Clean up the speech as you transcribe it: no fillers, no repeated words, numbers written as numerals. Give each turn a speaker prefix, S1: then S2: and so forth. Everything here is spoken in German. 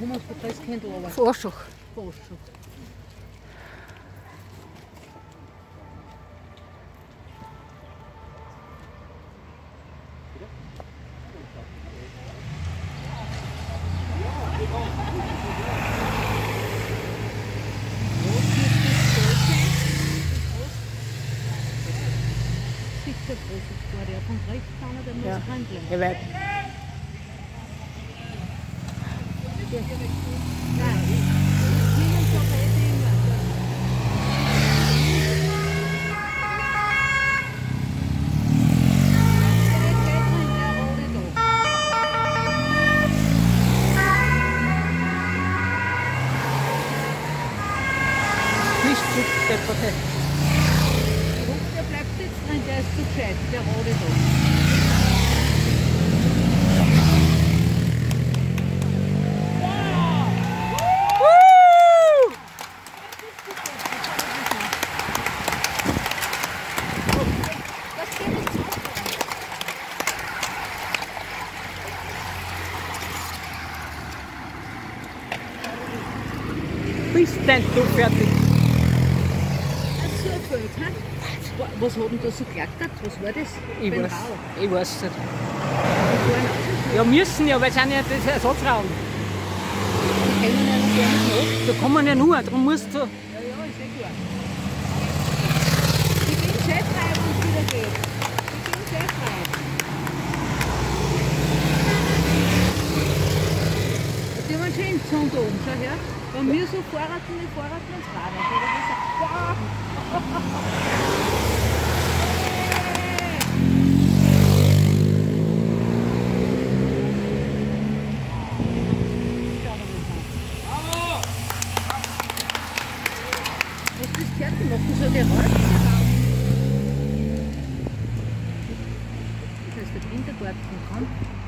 S1: kommen von Christkindl runter.
S2: Von Aschach.
S1: Von Aschach. Sicher großes Tor, der von rechts kann der muss handeln.
S2: Ich weiß.
S1: Nein, niemand so weit irgendwas.
S2: Nicht gut, Stepperte.
S1: Der bleibt jetzt drin, der ist zu gescheit, der rote da.
S2: Bist denn du fertig?
S1: So ein Feld, hä? Was hat denn da so geklackert? Was war das?
S2: Ich weiß es nicht.
S1: Die
S2: Ja, müssen ja, weil es sind ja das Ersatzraum.
S1: kennen ja noch gar nicht nach.
S2: Da kann man ja nur, darum musst du.
S1: Ja, ja, ist eh klar. Ich bin sehr frei, wenn es wieder geht. Ich bin sehr frei. Die haben einen schönen Zaun da oben, schau her. Wenn wir so fahren ins Rad. Wow. Was ist das Kärtchen machen? So Geräusche? Das heißt, der Kindergarten kann.